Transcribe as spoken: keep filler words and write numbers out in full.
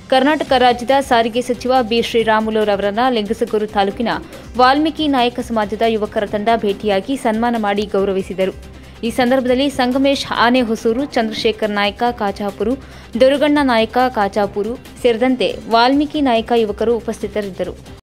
ಕರ್ನಾಟಕ ರಾಜ್ಯದ ಸಾರಿಗೆ ಸಚಿವ ಬಿ ಶ್ರೀರಾಮುಲುರವರನ್ನ ಲಿಂಗಸಗೂರು ತಾಲೂಕಿನ ವಾಲ್ಮೀಕಿ ನಾಯಕ ಸಮಾಜದ ಯುವಕರ ತಂಡ ಭೇಟಿಯಾಗಿ ಸನ್ಮಾನ ಮಾಡಿ ಗೌರವಿಸಿದರು. ಈ ಸಂದರ್ಭದಲ್ಲಿ ಸಂಗಮೇಶ್ ಆನೆಹೊಸೂರು, ಚಂದ್ರಶೇಖರ್ ನಾಯಕ ಕಾಚಾಪುರು, ದುರುಗಣ್ಣ ನಾಯಕ ಕಾಚಾಪುರು ಸೇರಿದಂತೆ ವಾಲ್ಮೀಕಿ ನಾಯಕ ಯುವಕರು ಉಪಸ್ಥಿತರಿದ್ದರು.